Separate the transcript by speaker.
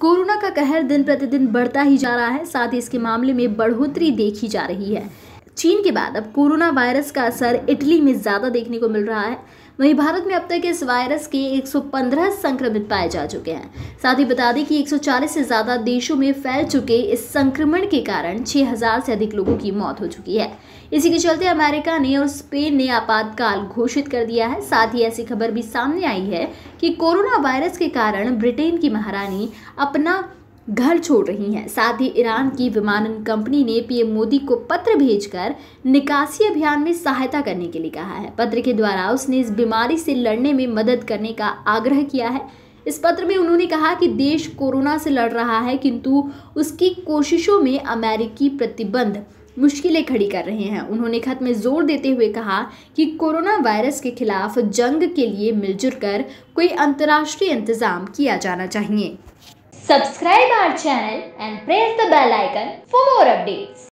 Speaker 1: Corona का कहर दिन प्रतिदिन बढ़ता ही जा रहा है। साथ ही इसके मामले में बढ़ोतरी देखी जा रही है। चीन के बाद अब कोरोना वायरस का असर इटली में ज्यादा देखने को मिल रहा है। वहीं भारत में अब तक इस वायरस के 115 संक्रमित पाए जा चुके हैं। साथ ही बता दें कि 140 से ज्यादा देशों में फैल चुके इस संक्रमण के कारण 6000 से अधिक लोगों की मौत हो चुकी है। इसी के चलते अमेरिका ने और स्पेन ने आपातकाल घोषित कर दिया है। साथ ही ऐसी खबर भी सामने आई है कि कोरोना वायरस के कारण ब्रिटेन की महारानी अपना घर छोड़ रही हैं। साथ ही ईरान की विमानन कंपनी ने पीएम मोदी को पत्र भेजकर निकासी अभियान में सहायता करने के लिए कहा है। पत्र के द्वारा उसने इस बीमारी से लड़ने में मदद करने का आग्रह किया है। इस पत्र में उन्होंने कहा कि देश कोरोना से लड़ रहा है, किंतु उसकी कोशिशों में अमेरिकी प्रतिबंध मुश्किलें खड़ी कर रहे हैं। उन्होंने खत में जोर देते हुए कहा कि कोरोना वायरस के खिलाफ जंग के लिए मिलजुल कर कोई अंतर्राष्ट्रीय इंतजाम किया जाना चाहिए।
Speaker 2: Subscribe our channel and press the bell icon for more updates.